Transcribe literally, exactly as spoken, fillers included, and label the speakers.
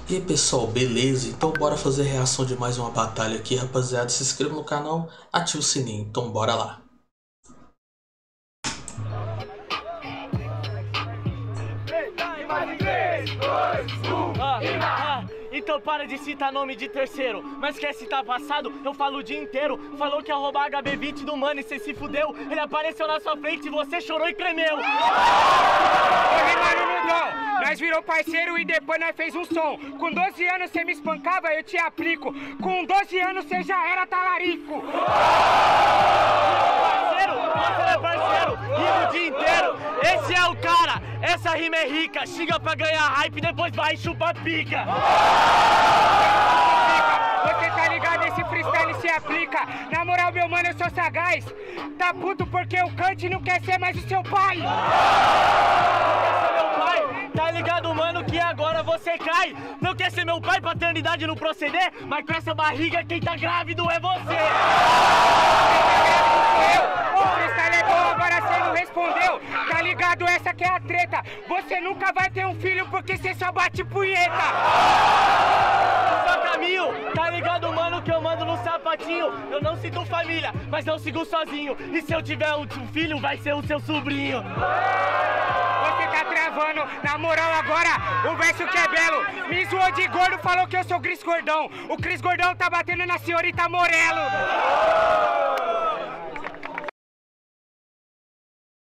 Speaker 1: E aí pessoal, beleza? Então bora fazer reação de mais uma batalha aqui, rapaziada. Se inscreva no canal, ative o sininho, então bora lá.
Speaker 2: Ah, ah, então para de citar nome de terceiro. Mas quer citar passado? Eu falo o dia inteiro. Falou que ia roubar H B vinte do mano e cê se fudeu. Ele apareceu na sua frente e você chorou e tremeu.
Speaker 3: Corre, mano, não dão. Nós virou parceiro e depois nós fez um som. Com doze anos cê me espancava, eu te aplico. Com doze anos cê já era talarico.
Speaker 2: Parceiro, você é parceiro, rima o dia inteiro. Esse é o cara, essa rima é rica. Xinga pra ganhar hype, depois vai e chupa pica.
Speaker 3: Você tá ligado, esse freestyle se aplica. Na moral, meu mano, eu sou sagaz. Tá puto porque o Kant não quer ser mais o seu pai.
Speaker 2: Meu pai, tá ligado, mano, que agora você cai. Não quer ser meu pai, paternidade não proceder. Mas com essa barriga, quem tá grávido é você.
Speaker 3: O freestyle é bom, agora cê não respondeu. Tá ligado, essa que é a treta. Você nunca vai ter um filho porque cê só bate punheta.
Speaker 2: Só caminho, tá ligado, mano, que eu mando no sapatinho. Eu não sinto família, mas eu sigo sozinho. E se eu tiver um filho, vai ser o seu sobrinho.
Speaker 3: Você tá travando, na moral agora, o verso que é belo. Me zoou de gordo, falou que eu sou Cris Gordão. O Cris Gordão tá batendo na senhorita Morelo.